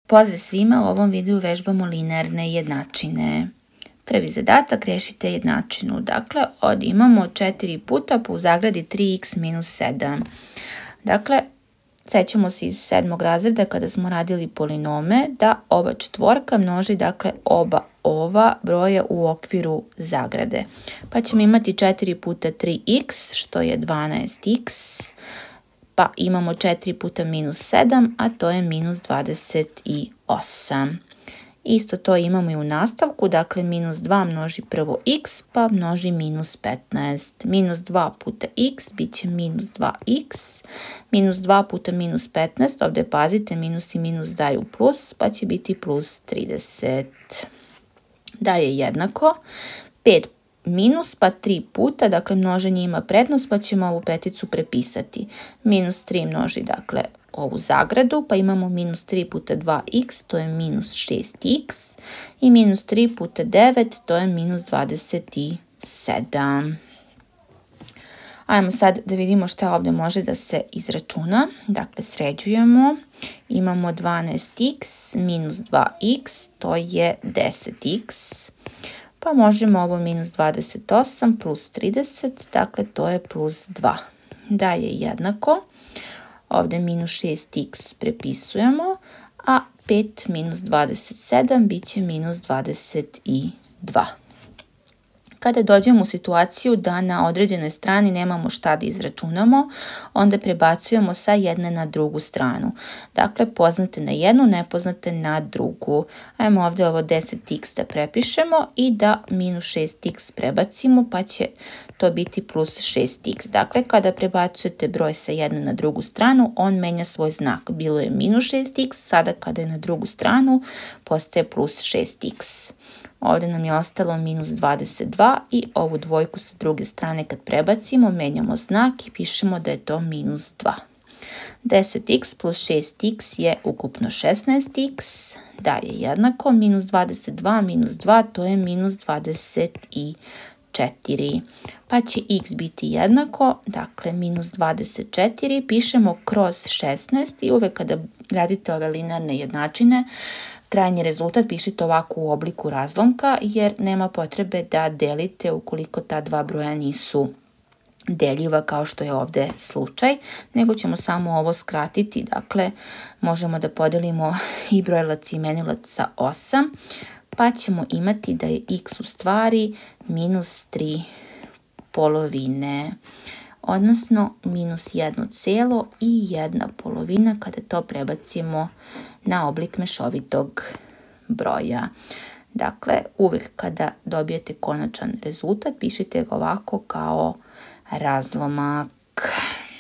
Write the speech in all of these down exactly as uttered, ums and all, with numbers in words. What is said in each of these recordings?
Pozdrav svima, u ovom videu vežbamo linearne jednačine. Prvi zadatak, rešite jednačinu. Dakle, ovdje imamo četiri puta pa u zagradi tri x minus sedam. Dakle, sećamo se iz sedmog razreda kada smo radili polinome da ova četvorka množi dakle oba ova broja u okviru zagrade. Pa ćemo imati četiri puta tri x što je dvanaest x. Pa imamo četiri puta minus sedam, a to je minus dvadeset osam. Isto to imamo i u nastavku, dakle minus dva množi prvo x, pa množi minus petnaest. Minus dva puta x bit će minus dva x. Minus dva puta minus petnaest, ovdje pazite, minus i minus daju plus, pa će biti plus trideset. Da je jednako pet minus pa tri puta, dakle množenje ima prednost pa ćemo ovu peticu prepisati. Minus tri množi dakle ovu zagradu pa imamo minus tri puta dva x, to je minus šest x i minus tri puta devet, to je minus dvadeset sedam. Ajmo sad da vidimo šta ovdje može da se izračuna. Dakle, sređujemo. Imamo dvanaest x minus dva x, to je deset x. Pa možemo ovo minus dvadeset osam plus trideset, dakle to je plus dva. Da je jednako. Ovdje minus šest x prepisujemo, a pet minus dvadeset sedam bit će minus dvadeset dva. Kada dođemo u situaciju da na određenoj strani nemamo šta da izračunamo, onda prebacujemo sa jedne na drugu stranu. Dakle, poznate na jednu, nepoznate na drugu. Ajmo ovdje ovo deset x da prepišemo i da minus šest x prebacimo, pa će to biti plus šest x. Dakle, kada prebacujete broj sa jedne na drugu stranu, on menja svoj znak. Bilo je minus šest x, sada kada je na drugu stranu, postaje plus šest x. Ovdje nam je ostalo minus dvadeset dva i ovu dvojku sa druge strane kad prebacimo, menjamo znak i pišemo da je to minus dva. deset x plus šest x je ukupno šesnaest x, da je jednako minus dvadeset dva minus dva, to je minus dvadeset četiri. Pa će x biti jednako, dakle minus dvadeset četiri, pišemo kroz šesnaest i uvek kada radite ove linearne jednačine, krajnji rezultat pišite ovako u obliku razlomka jer nema potrebe da delite ukoliko ta dva broja nisu deljiva kao što je ovdje slučaj, nego ćemo samo ovo skratiti. Dakle, možemo da podelimo i brojlac i imenilac sa osam, pa ćemo imati da je x u stvari minus tri polovine, odnosno minus jedno celo i jedna polovina kada to prebacimo na oblik mešovitog broja. Dakle, uvijek kada dobijete konačan rezultat, pišite ga ovako kao razlomak.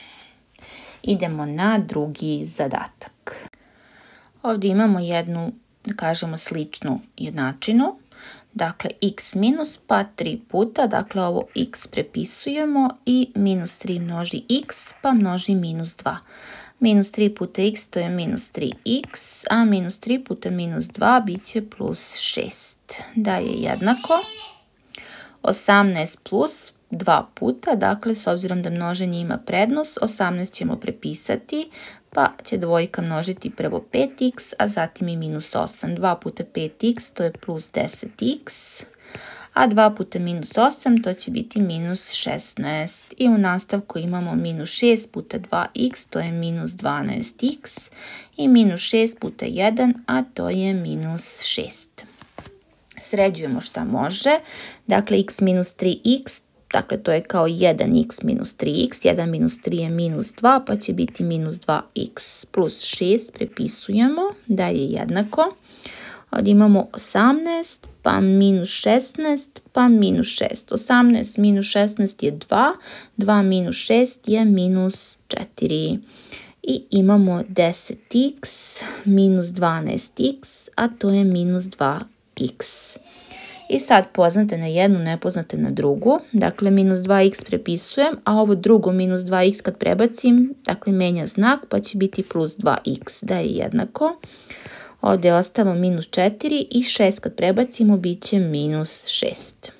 Idemo na drugi zadatak. Ovdje imamo jednu, da kažemo, sličnu jednačinu. Dakle, x minus pa tri puta, dakle ovo x prepisujemo i minus tri množi x pa množi minus dva. Minus tri puta x to je minus tri x, a minus tri puta minus dva bit će plus šest. Da je jednako osamnaest plus dva puta, dakle s obzirom da množenje ima prednost, osamnaest ćemo prepisati, pa će dvojka množiti prvo pet x, a zatim i minus osam. dva puta pet x to je plus deset x, a dva puta minus osam to će biti minus šesnaest. I u nastavku imamo minus šest puta dva x, to je minus dvanaest x, i minus šest puta jedan, a to je minus šest. Sređujemo šta može. Dakle, x minus tri x, dakle to je kao jedan x minus tri x, jedan minus tri je minus dva, pa će biti minus dva x plus šest, prepisujemo, da je jednako. Ovdje imamo osamnaest, pa minus šesnaest, pa minus šest. osamnaest minus šesnaest je dva, dva minus šest je minus četiri. I imamo deset x minus dvanaest x, a to je minus dva x. I sad poznate na jednu, nepoznate na drugu. Dakle, minus dva x prepisujem, a ovo drugo minus dva x kad prebacim, dakle menja znak, pa će biti plus dva x, da je jednako. Ovdje je ostalo minus četiri i šest kad prebacimo bit će minus šest.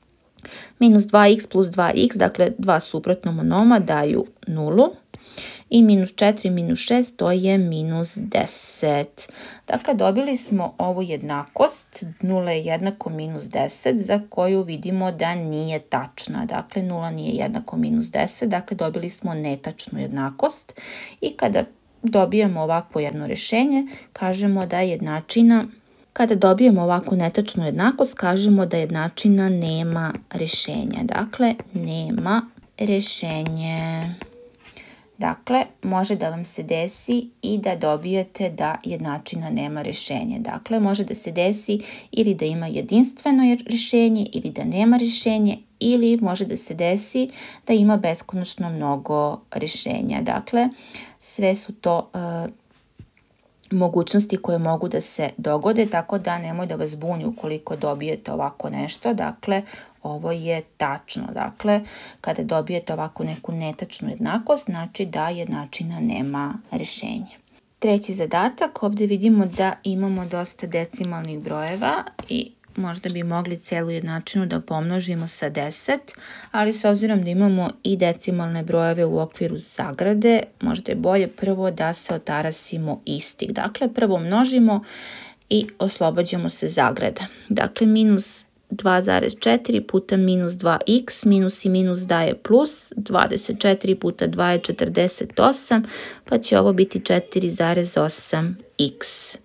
Minus dva x plus dva x, dakle dva suprotna monoma daju nulu. i minus četiri minus šest, to je minus deset. Dakle, dobili smo ovu jednakost, nula je jednako minus deset, za koju vidimo da nije tačna. Dakle, nula nije jednako minus deset, dakle, dobili smo netačnu jednakost. I kada dobijemo ovakvo jedno rješenje, kažemo da jednačina, kada dobijemo ovakvu netačnu jednakost, kažemo da jednačina nema rješenja. Dakle, nema rješenje. Dakle, može da vam se desi i da dobijete da jednačina nema rješenje. Dakle, može da se desi ili da ima jedinstveno rješenje ili da nema rješenje, ili može da se desi da ima beskonačno mnogo rješenja. Dakle, sve su to uh, mogućnosti koje mogu da se dogode, tako da nemoj da vas buni ukoliko dobijete ovako nešto. Dakle, ovo je tačno. Dakle, kada dobijete ovako neku netačnu jednakost, znači da jednačina nema rješenje. Treći zadatak, ovdje vidimo da imamo dosta decimalnih brojeva i možda bi mogli celu jednačinu da pomnožimo sa deset, ali s obzirom da imamo i decimalne brojeve u okviru zagrade, možda je bolje prvo da se otarasimo istih. Dakle, prvo množimo i oslobađamo se zagrada. Dakle, minus dva zarez četiri puta minus dva x, minus i minus daje plus, dvadeset četiri puta dva je četrdeset osam, pa će ovo biti četiri zarez osam x.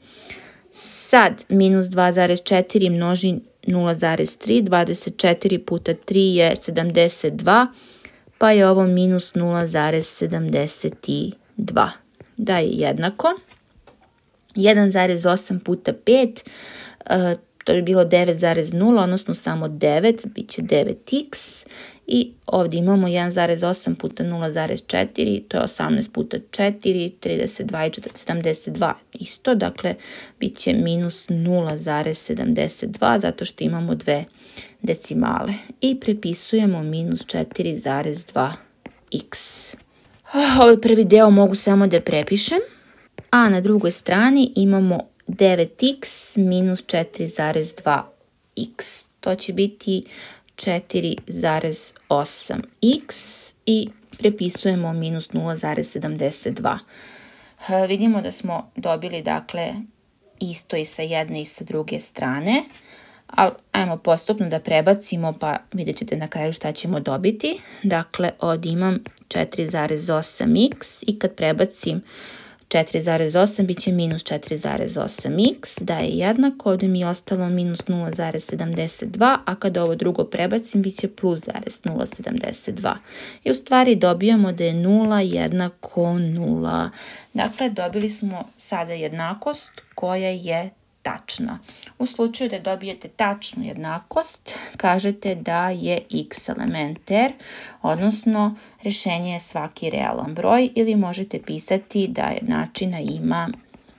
Sad, minus dva zarez četiri množi nula zarez tri, dvadeset četiri puta tri je sedamdeset dva, pa je ovo minus nula zarez sedamdeset dva. Da je jednako. jedan zarez osam puta pet, to bi bilo devet zarez nula, odnosno samo devet, bit će devet x. I ovdje imamo jedan zarez osam puta nula zarez četiri, to je osamnaest puta četiri, trideset dva i sedamdeset dva isto, dakle bit će minus nula zarez sedamdeset dva zato što imamo dve decimale. I prepisujemo minus četiri zarez dva x. Ovaj prvi deo mogu samo da prepišem, a na drugoj strani imamo devet x minus četiri zarez dva x. To će biti četiri zarez osam x i prepisujemo minus nula zarez sedamdeset dva. Vidimo da smo dobili, dakle, isto i sa jedne i sa druge strane, ali ajmo postupno da prebacimo pa vidjet ćete na kraju šta ćemo dobiti. Dakle, ovdje imam četiri zarez osam x i kad prebacim četiri zarez osam bit će minus četiri zarez osam x, da je jednako, ovdje mi je ostalo minus nula zarez sedamdeset dva, a kada ovo drugo prebacim bit će plus zarez nula zarez sedamdeset dva. I u stvari dobijamo da je nula jednako nula. Dakle, dobili smo sada jednakost koja je tačna. U slučaju da dobijete tačnu jednakost, kažete da je x element r, odnosno rješenje je svaki realan broj, ili možete pisati da jednačina ima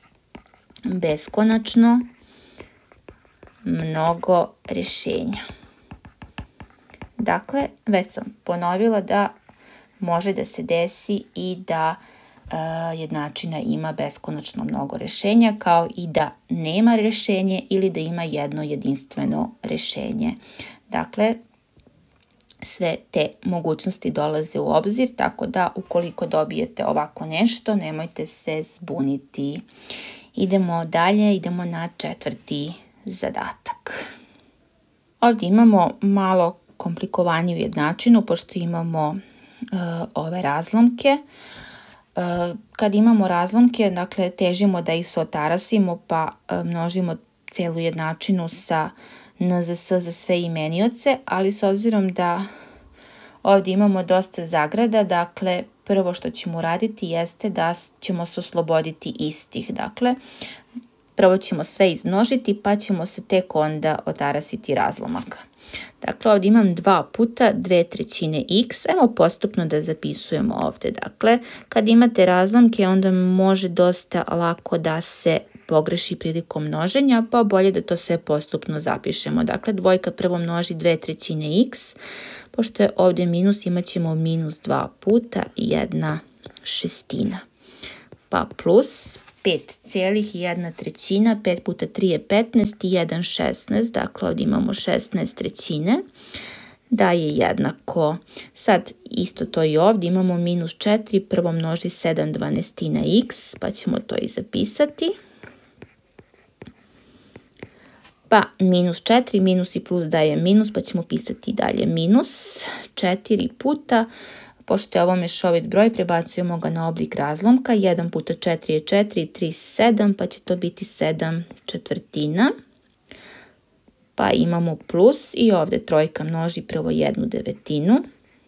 beskonačno mnogo rješenja. Dakle, već sam ponovila da može da se desi i da Uh, jednačina ima beskonačno mnogo rješenja, kao i da nema rješenje ili da ima jedno jedinstveno rješenje. Dakle, sve te mogućnosti dolaze u obzir, tako da ukoliko dobijete ovako nešto, nemojte se zbuniti. Idemo dalje, idemo na četvrti zadatak. Ovdje imamo malo komplikovaniju jednačinu, pošto imamo uh, ove razlomke. Kad imamo razlomke, dakle, težimo da ih se otarasimo, pa množimo celu jednačinu sa N Z S za sve imenioce, ali s obzirom da ovdje imamo dosta zagrada, dakle, prvo što ćemo uraditi jeste da ćemo se osloboditi istih. Dakle, prvo ćemo sve izmnožiti, pa ćemo se tek onda otarasiti razlomaka. Dakle, ovdje imam dva puta dve trećine x. Ajmo postupno da zapisujemo ovdje. Dakle, kad imate razlomke, onda može dosta lako da se pogreši prilikom množenja, pa bolje da to sve postupno zapišemo. Dakle, dvojka prvo množi dve trećine x. Pošto je ovdje minus, imat ćemo minus dva puta jedna šestina. Pa plus pet cijelih i jedna trećina, pet puta tri je petnaest i jedan šesnaest, dakle ovdje imamo šesnaest trećine. da je jednako. Sad isto to i ovdje imamo minus četiri, prvo množi sedam dvanaestina x, pa ćemo to i zapisati. Pa minus četiri, minus i plus daje minus, pa ćemo pisati dalje minus četiri puta. Pošto je ovo mješovit broj, prebacujemo ga na oblik razlomka. jedan puta četiri je četiri, tri sedam, pa će to biti sedam četvrtina. Pa imamo plus i ovdje trojka množi prvo jednu devetinu.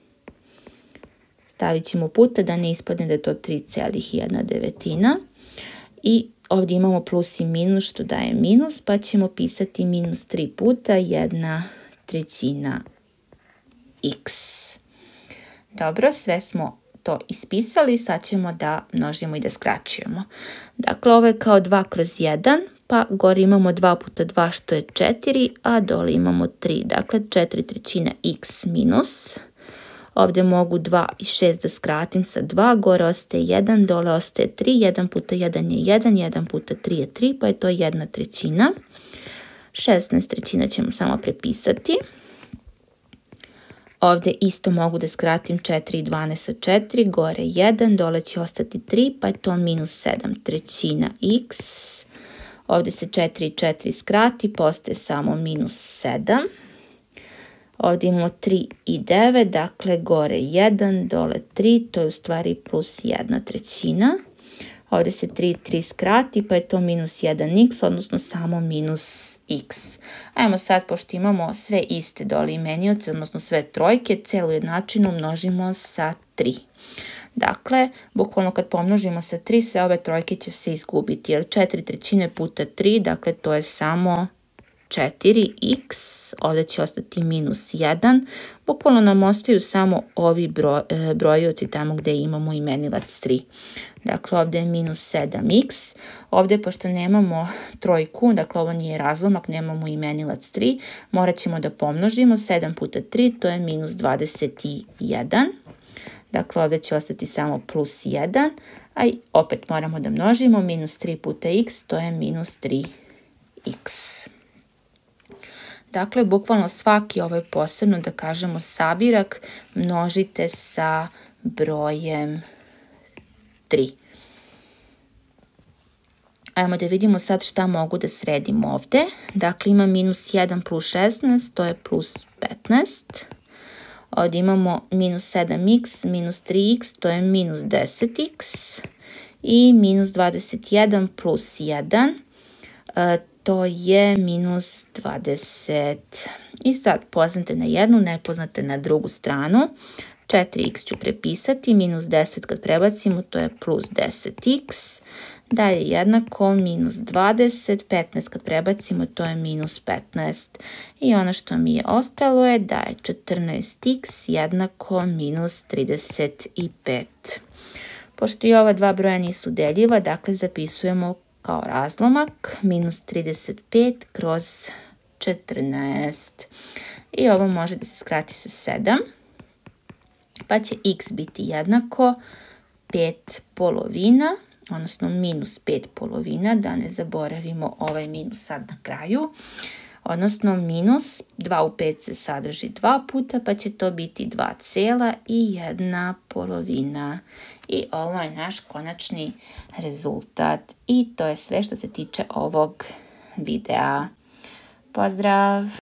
Stavit ćemo puta da ne ispadne da je to tri zarez jedna devetina. I ovdje imamo plus i minus što daje minus, pa ćemo pisati minus tri puta jedna trećina x. Dobro, sve smo to ispisali, sad ćemo da množimo i da skraćujemo. Dakle, ovo je kao dva kroz jedan, pa gore imamo dva puta dva što je četiri, a dole imamo tri, dakle četiri trećina x minus. Ovdje mogu dva i šest da skratim sa dva, gore ostaje jedan, dole ostaje tri, jedan puta jedan je jedan, jedan puta tri je tri, pa je to jedna trećina. šesnaest trećina ćemo samo prepisati. Ovdje isto mogu da skratim četiri i dvanaest sa četiri, gore jedan, dole će ostati tri, pa je to minus sedam trećina x. Ovdje se četiri i četiri skrati, postaje samo minus sedam. Ovdje imamo tri i devet, dakle gore jedan, dole tri, to je u stvari plus jedna trećina. Ovdje se tri i tri skrati, pa je to minus jedan x, odnosno samo minus x. Ajmo sad, pošto imamo sve iste dole imenioce, odnosno sve trojke, celu jednačinu množimo sa tri. Dakle, bukvalno kad pomnožimo sa tri, sve ove trojke će se izgubiti, jer četiri trećine puta tri, dakle to je samo četiri x, ovdje će ostati minus jedan, bukvalno nam ostaju samo ovi broj, brojioci tamo gdje imamo imenilac tri. Dakle, ovdje je minus sedam x, ovdje pošto nemamo trojku, dakle ovo nije razlomak, nemamo imenilac tri, morat ćemo da pomnožimo, sedam puta tri, to je minus dvadeset jedan. Dakle, ovdje će ostati samo plus jedan, a i opet moramo da množimo, minus tri puta x, to je minus tri x. Dakle, bukvalno svaki ovaj posebno, da kažemo, sabirak množite sa brojem tri. Ajmo da vidimo sad šta mogu da sredim ovdje. Dakle, ima minus jedan plus šesnaest, to je plus petnaest. Ovdje imamo minus sedam x, minus tri x, to je minus deset x. I minus dvadeset jedan plus jedan, to je minus dvadeset. I sad poznate na jednu, nepoznate na drugu stranu. četiri x ću prepisati, minus deset kad prebacimo, to je plus deset x. Da je jednako minus dvadeset, petnaest kad prebacimo, to je minus petnaest. I ono što mi je ostalo je da je četrnaest x jednako minus trideset pet. Pošto i ova dva broja nisu deljiva, dakle zapisujemo kao razlomak minus trideset pet kroz četrnaest. I ovo može da se skrati sa sedam. Pa će x biti jednako pet polovina, odnosno minus pet polovina, da ne zaboravimo ovaj minus sad na kraju. Odnosno minus dva u pet se sadrži dva puta, pa će to biti dva cela i jedna polovina. I ovo je naš konačni rezultat. I to je sve što se tiče ovog videa. Pozdrav!